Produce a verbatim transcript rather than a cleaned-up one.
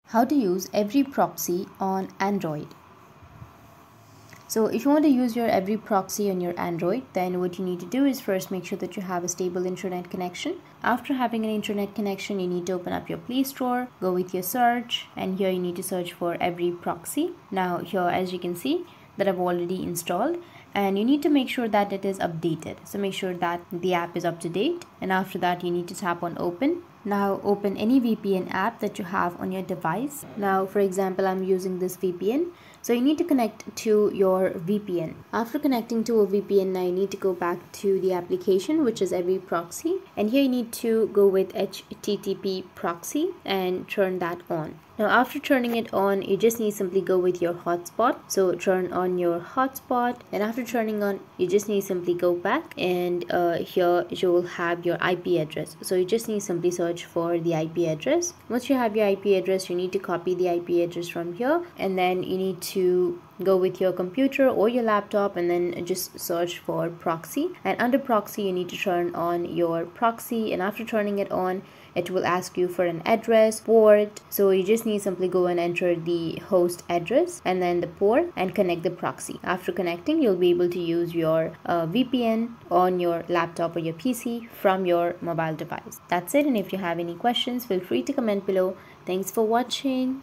How to use Every Proxy on Android. So if you want to use your Every Proxy on your Android, then what you need to do is first make sure that you have a stable internet connection. After having an internet connection, you need to open up your Play Store, go with your search, and here you need to search for Every Proxy. Now here, as you can see, that I've already installed, and you need to make sure that it is updated. So make sure that the app is up to date, and after that you need to tap on open. Now open any V P N app that you have on your device. Now for example, I'm using this V P N. So you need to connect to your V P N. After connecting to a V P N, now you need to go back to the application, which is Every Proxy. And here you need to go with H T T P Proxy and turn that on. Now after turning it on, you just need to simply go with your hotspot. So turn on your hotspot, and after turning on, you just need to simply go back, and uh, here you will have your I P address. So you just need to simply search for the I P address. Once you have your I P address, you need to copy the I P address from here, and then you need to go with your computer or your laptop and then just search for proxy, and under proxy you need to turn on your proxy, and after turning it on, it will ask you for an address, port. So you just need to simply go and enter the host address and then the port and connect the proxy. After connecting, you'll be able to use your uh, V P N on your laptop or your P C from your mobile device. That's it, and if you have any questions, feel free to comment below. Thanks for watching.